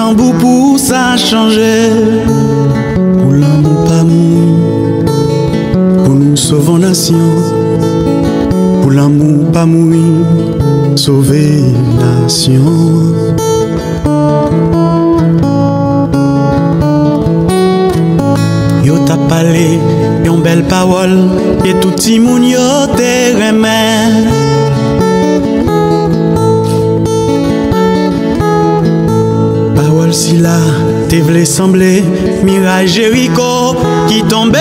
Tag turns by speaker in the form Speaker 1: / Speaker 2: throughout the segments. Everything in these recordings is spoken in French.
Speaker 1: tambour pour ça changer. Pour l'amour pas mourir, pour nous sauver nation. Pour l'amour pas mourir, sauver nation. Yo t'a parlé yon belle parole et tout ti moun yo te remet. Parole si la te vle semblé mirage Jéricho qui tombait.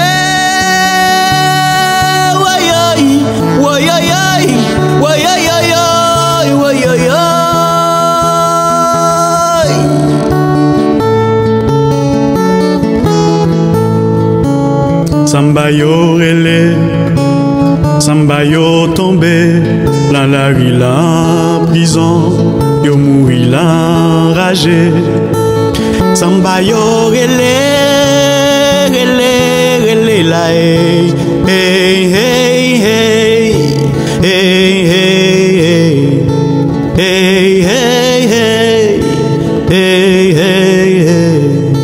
Speaker 1: Samba yo relé, samba yo tombé, dans la rue la prison, yo mouri l'enragé. Samba yo relé, relé, relé la hey, hey, hey, hey, hey, hey, hey, hey, hey, hey, hey, hey.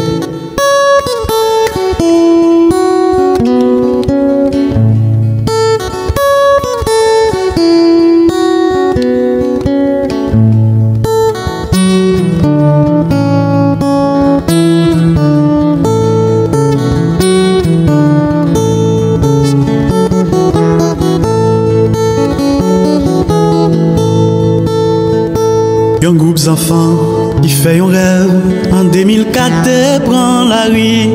Speaker 1: Yon groupe d'enfants qui fait un rêve en 2004 et prend la rue.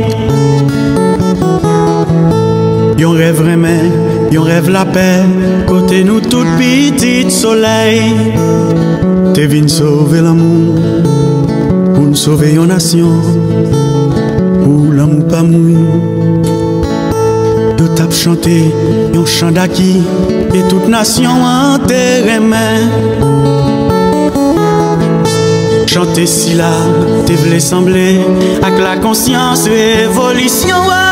Speaker 1: Yon rêve vraiment, yon rêve la paix, côté nous tout petit soleil. T'es venu sauver l'amour, pour nous sauver yon nation, pour l'amour pas mourir. Yo tap chanté yon chant d'acquis, et toute nation en terre main. Chanter si là, te vle sembler avec la conscience révolution.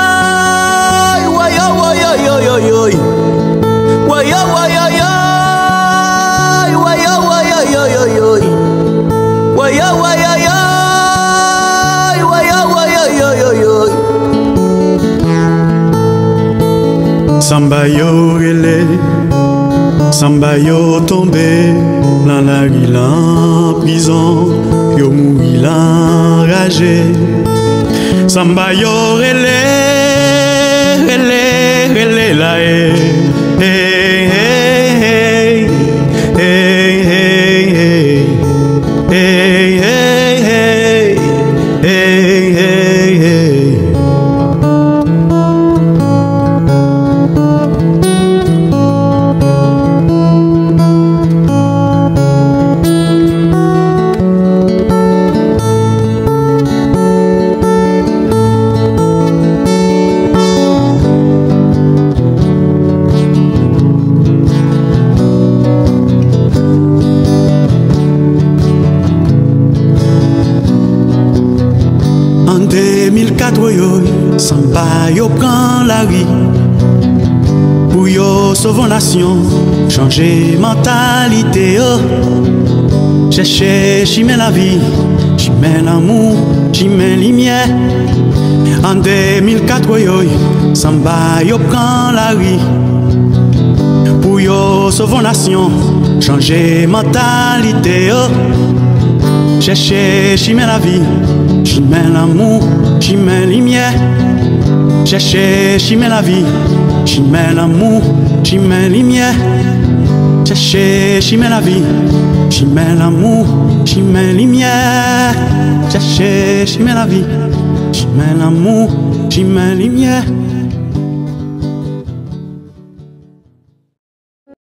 Speaker 1: Samba yo relé, samba yo tombé, dans la rue la prison, yo mouri l'enragé. Samba yo relé, relé, relé la hey, hey, hey, hey, hey, hey, hey, hey, hey, hey, hey. En 2004, samba yo prend la rue. Pour yo sauver nation, changer mentalité. Chercher, chimé la vie, chimé l'amour, chimé lumière. En 2004, samba yo prend la rue. Pour yo sauver nation, changer mentalité. Chercher, chimé la vie, chimé l'amour, chimé lumière. Chercher, chimé la vie, chimé l'amour, chimé lumière. Chercher, chimé la vie, chimé l'amour, chimé lumière. Chercher, chimé la vie, chimé l'amour, chimé lumière.